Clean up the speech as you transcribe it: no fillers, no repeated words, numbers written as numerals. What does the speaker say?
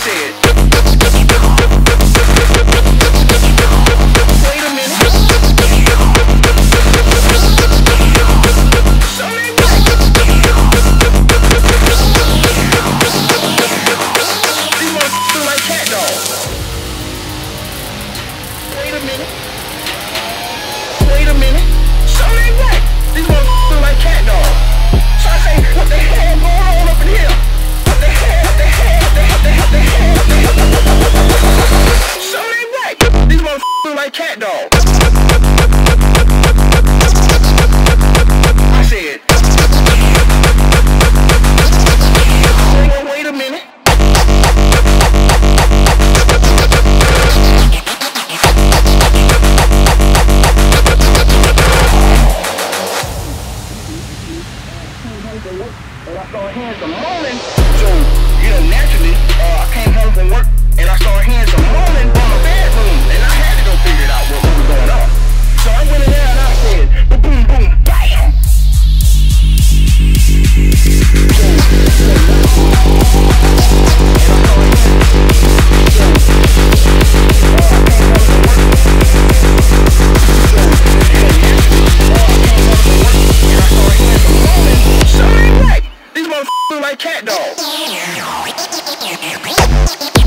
said, wait a minute. Something ain't right. These motherfuckers like cat dogs. Wait a minute. Wait a minute. Something ain't right. These motherfuckers like cat dogs. So I say, what the hell going on up in here? What the hell, what the hell, what the hell, what the hell, what the hell, what the hell? Something ain't right. These motherfuckers like cat dogs. I said, wait a minute. And I started hearing some moaning. So, naturally, I came home from work and I started hearing some moaning from my bedroom. And I had to go figure it out what was going on. So I went in there and I said, boom, boom, boom, bam! Like cat dogs.